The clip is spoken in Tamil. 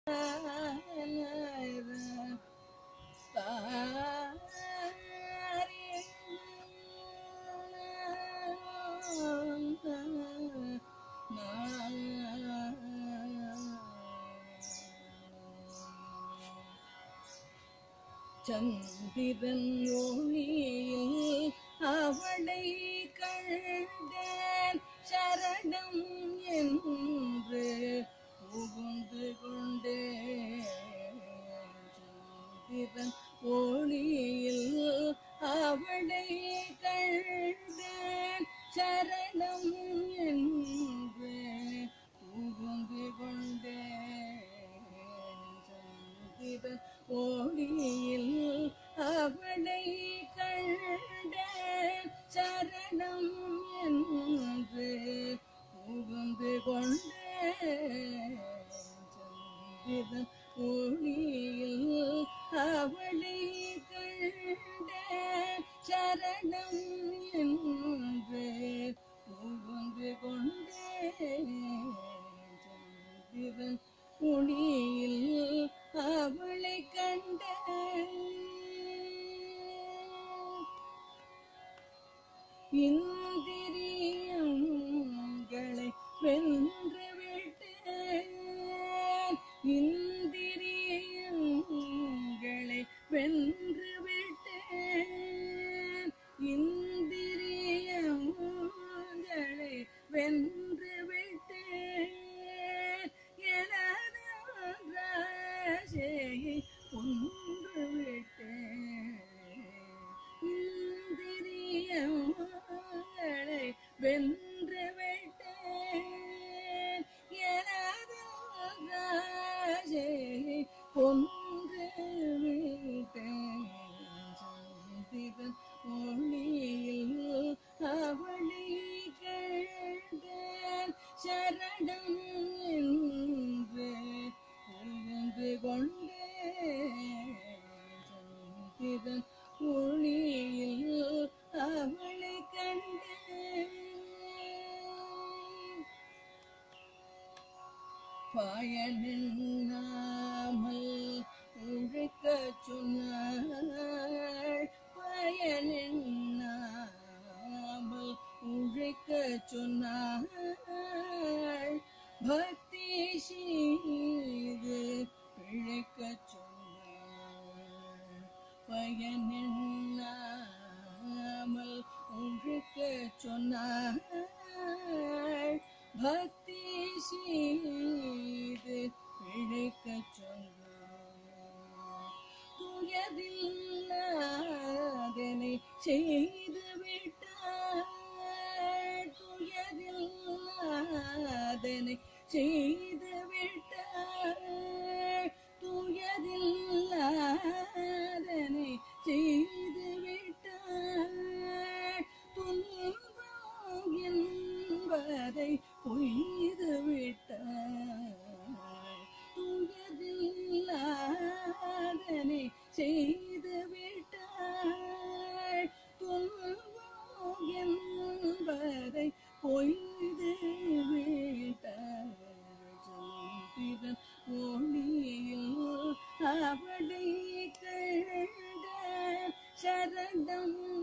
சந்திரன் ஒளியில் அவளை கண்டேன் சரணம் என்று புகுந்து கொண்டேன். சந்திரன் ஒளியில் அவளை கண்டேன் சரணம் என்று புகுந்து கொண்டேன். சந்திரன் ஒளியில் அவளை கண்டேன் சரணம் என்று புகுந்து கொண்டேன். சந்திரன் ஒளியில் அவளை கண்டேன் சரணம் என்று புகுந்து கொண்டேன். சந்திரன் ஒளியில் அவளை கண்டேன். இந்திரியங்களை வென்று விட்டேன். இந்திரியங்களை வென்று விட்டேன். இந்திரியங்களை வென்று விட்டேன். எனது ஆசையை கொன்று விட்டேன். இந்திரியங்களை வென்று விட்டேன். எனது ஆசையை கொன்று விட்டேன். சந்திரன் ஒளியில் அவளை கண்டேன் சரணம் என்று புகுந்து கொண்டேன். சந்திரன் ஒளியில் அவளை கண்டேன். பயனில்லாமல் உழைக்கச் சொன்னாள். பயனில்லாமல் உழைக்கச் சொன்னாள். பக்தி செய்து பிழைக்கச் சொன்னாள். பயனில்லாமல் உழைக்கச் சொன்னாள். பக்தி செய்து பிழைக்கச் சொன்னாள். துயரில்லாதனை செய்து விட்டாள். துயரில்லாதனை செய்து விட்டாள். துயரில்லாதனை செய்து விட்டாள். துன்பம் என்பதை பொய்து விட்டாள். துயரில்லாதனை செய்து விட்டாள். துன்பம் என்பதை பொய்து விட்டாள். சந்திரன் ஒளியில் அவளை கண்டேன் சரணம்